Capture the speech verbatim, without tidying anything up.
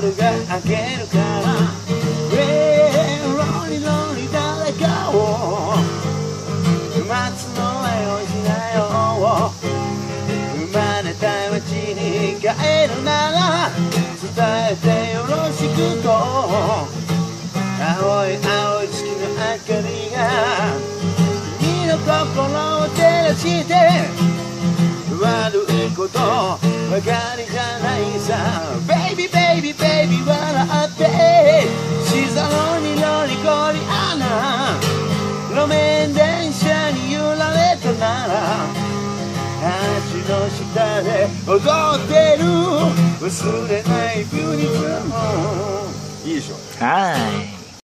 夜が明けるからロリロリ誰かを待つのはよしなよ生まれた街に帰るなら伝えてよろしくと青い青い月の明かりが君の心を照らして悪いことばかりじゃないさ Baby baby baby 笑ってシザロにロリコリアナ路面電車に揺られたなら橋の下で踊ってる忘れないビューティフルいいでしょ。 はい。